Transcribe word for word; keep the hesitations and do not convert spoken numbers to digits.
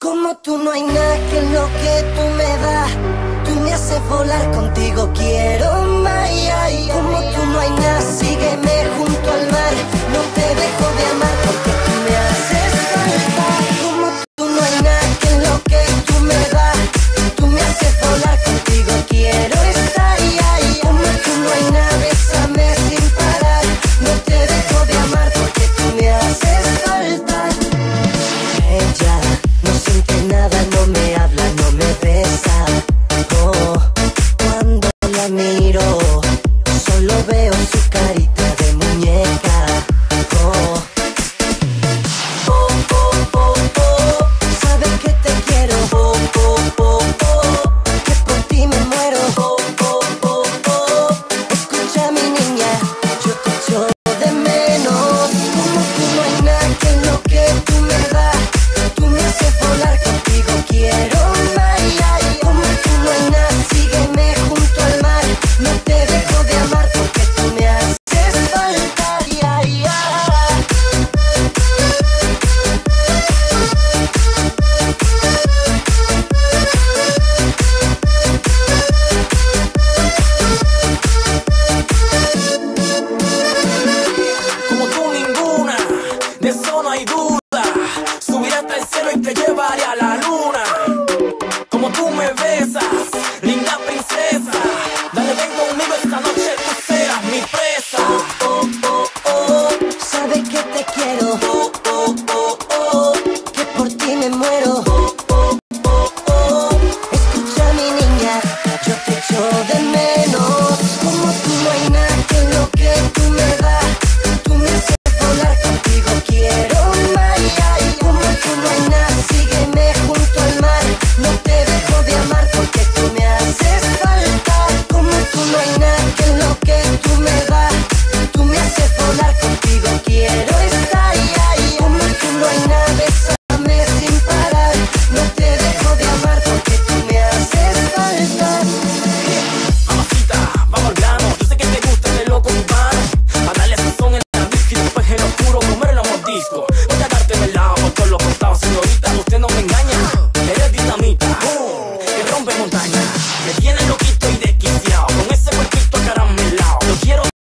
Como tú no hay nada que lo que tú me das. Tú me haces volar, contigo quiero más. Como tú no hay nada, sígueme junto al mar. No te dejo de amar porque tú me haces falta. Como tú no hay nada que lo que tú me das. Tú me haces volar, contigo quiero estar. Como tú no hay nada, bésame sin parar. No te dejo de amar porque tú me haces falta. Ella no siente nada, no me habla, no me besa. Oh, cuando la miro, solo veo su carita de muñeca. Oh, oh, oh, oh, oh, sabes que te quiero. Oh, oh, oh, oh, que por ti me muero. Oh, oh, oh, oh, escucha mi niña, yo te echo de menos. Como tú no hay nada que lo que tú me das. Tú me haces volar, contigo quiero más. Como tú no hay nada, sígueme junto al mar. No te dejo de amar porque tú me haces falta. Ya, ya. Como tú ninguna, de eso no hay duda. Subiré hasta el cielo y te llevaré a la luna. Como tú me besas, linda princesa. Dale, ven conmigo esta noche, tú serás mi presa. Oh, oh, oh, sabes que te quiero. Oh, oh, oh, oh, que por ti me muero.